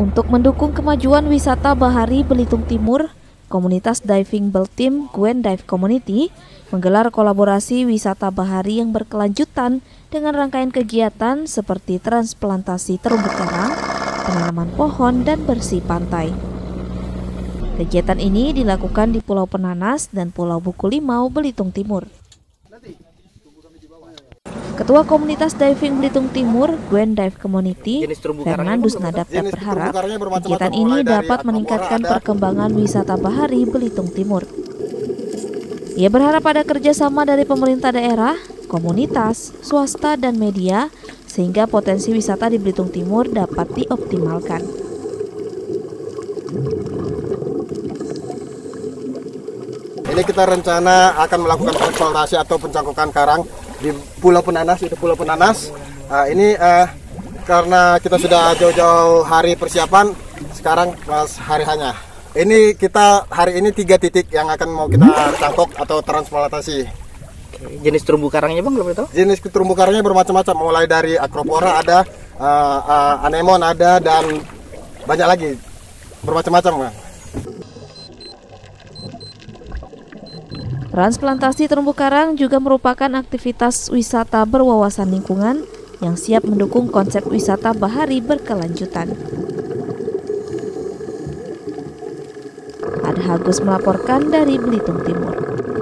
Untuk mendukung kemajuan wisata bahari Belitung Timur, komunitas diving Beltim Gwen Dive Community menggelar kolaborasi wisata bahari yang berkelanjutan dengan rangkaian kegiatan seperti transplantasi terumbu karang, penanaman pohon, dan bersih pantai. Kegiatan ini dilakukan di Pulau Penanas dan Pulau Buku Limau, Belitung Timur. Ketua Komunitas Diving Belitung Timur, Gwen Dive Community, Fernandus Nadapta berharap kegiatan ini dapat meningkatkan perkembangan wisata bahari Belitung Timur. Ia berharap ada kerjasama dari pemerintah daerah, komunitas, swasta, dan media, sehingga potensi wisata di Belitung Timur dapat dioptimalkan. Ini kita rencana akan melakukan eksplorasi atau pencangkukan karang di Pulau Penanas, itu Pulau Penanas. Ini karena kita sudah jauh-jauh hari persiapan, sekarang pas hari hanya. Ini kita hari ini 3 titik yang akan mau kita cangkok atau transplantasi. Jenis terumbu karangnya bang, belum tahu? Jenis terumbu karangnya bermacam-macam, mulai dari Acropora ada, anemon ada, dan banyak lagi, bermacam-macam bang. Transplantasi terumbu karang juga merupakan aktivitas wisata berwawasan lingkungan yang siap mendukung konsep wisata bahari berkelanjutan. Ada Agus melaporkan dari Belitung Timur.